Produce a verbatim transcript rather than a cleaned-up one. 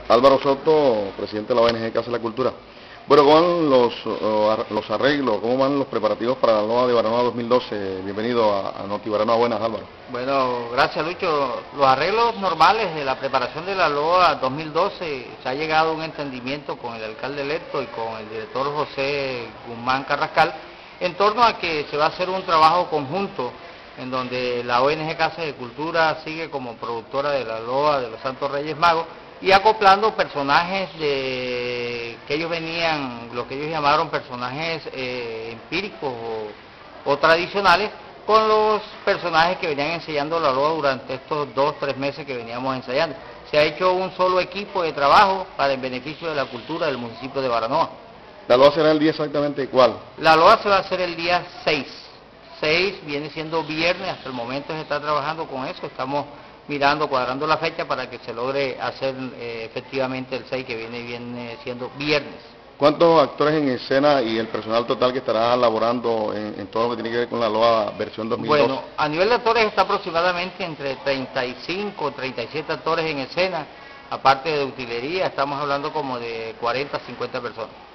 Álvaro Soto, presidente de la O N G Casa de la Cultura. Bueno, ¿cómo van los, los arreglos, cómo van los preparativos para la Loa de Baranoa dos mil doce? Bienvenido a, a Noti Baranoa. Buenas, Álvaro. Bueno, gracias, Lucho. Los arreglos normales de la preparación de la Loa dos mil doce, se ha llegado a un entendimiento con el alcalde electo y con el director José Guzmán Carrascal en torno a que se va a hacer un trabajo conjunto en donde la O N G Casa de Cultura sigue como productora de la Loa de los Santos Reyes Magos y acoplando personajes de, que ellos venían, lo que ellos llamaron personajes eh, empíricos o, o tradicionales, con los personajes que venían ensayando la Loa durante estos dos, tres meses que veníamos ensayando. Se ha hecho un solo equipo de trabajo para el beneficio de la cultura del municipio de Baranoa. ¿La Loa será el día exactamente cuál? La Loa se va a hacer el día seis. seis viene siendo viernes, hasta el momento se está trabajando con eso, estamos mirando, cuadrando la fecha para que se logre hacer eh, efectivamente el seis, que viene, viene siendo viernes. ¿Cuántos actores en escena y el personal total que estará laborando en, en todo lo que tiene que ver con la Loa versión dos mil dos? Bueno, a nivel de actores está aproximadamente entre treinta y cinco, treinta y siete actores en escena, aparte de utilería, estamos hablando como de cuarenta, cincuenta personas.